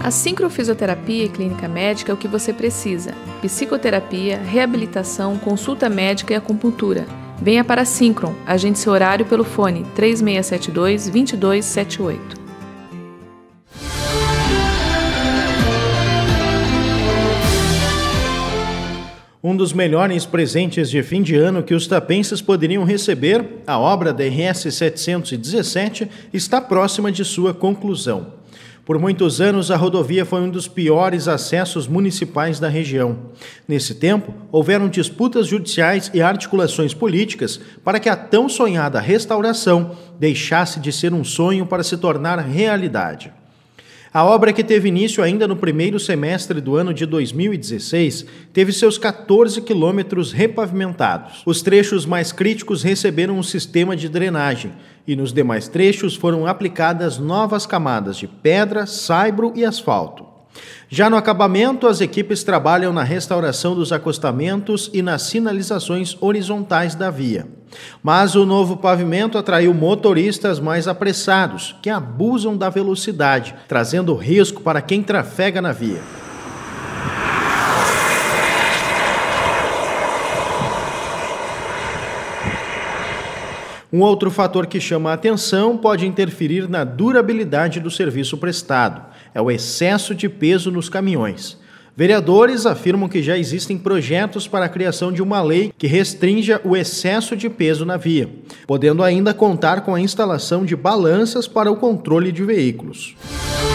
A sincrofisioterapia e clínica médica é o que você precisa. Psicoterapia, reabilitação, consulta médica e acupuntura. Venha para a Syncron. Agende seu horário pelo fone 3672-2278. Um dos melhores presentes de fim de ano que os tapenses poderiam receber, a obra da RS 717, está próxima de sua conclusão. Por muitos anos, a rodovia foi um dos piores acessos municipais da região. Nesse tempo, houveram disputas judiciais e articulações políticas para que a tão sonhada restauração deixasse de ser um sonho para se tornar realidade. A obra, que teve início ainda no primeiro semestre do ano de 2016, teve seus 14 quilômetros repavimentados. Os trechos mais críticos receberam um sistema de drenagem e nos demais trechos foram aplicadas novas camadas de pedra, saibro e asfalto. Já no acabamento, as equipes trabalham na restauração dos acostamentos e nas sinalizações horizontais da via. Mas o novo pavimento atraiu motoristas mais apressados, que abusam da velocidade, trazendo risco para quem trafega na via. Um outro fator que chama a atenção pode interferir na durabilidade do serviço prestado. É o excesso de peso nos caminhões. Vereadores afirmam que já existem projetos para a criação de uma lei que restrinja o excesso de peso na via, podendo ainda contar com a instalação de balanças para o controle de veículos.